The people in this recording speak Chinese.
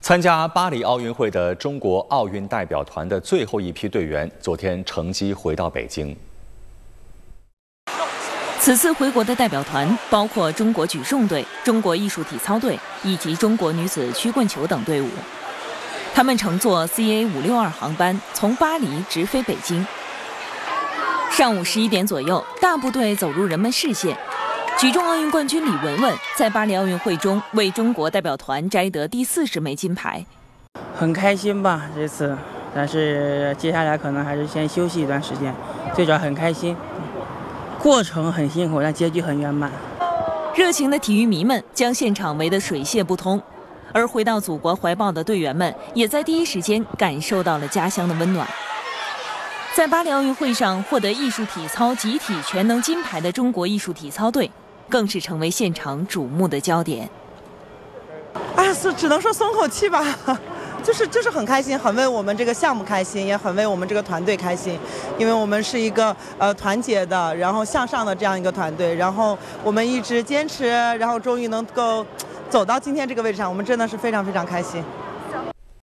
参加巴黎奥运会的中国奥运代表团的最后一批队员，昨天乘机回到北京。 此次回国的代表团包括中国举重队、中国艺术体操队以及中国女子曲棍球等队伍。他们乘坐 CA562航班从巴黎直飞北京。上午11点左右，大部队走入人们视线。举重奥运冠军李雯雯在巴黎奥运会中为中国代表团摘得第40枚金牌， 很开心吧这次，但是接下来可能还是先休息一段时间，最主要很开心。过程很辛苦，但结局很圆满。 热情的体育迷们将现场围得水泄不通，而回到祖国怀抱的队员们也在第一时间感受到了家乡的温暖。在巴黎奥运会上获得艺术体操集体全能金牌的中国艺术体操队，更是成为现场瞩目的焦点。 只能说松口气吧，就是很开心，很为我们这个项目开心，也很为我们这个团队开心，因为我们是一个团结的，然后向上的这样一个团队，然后我们一直坚持，然后终于能够走到今天这个位置上，我们真的是非常非常开心。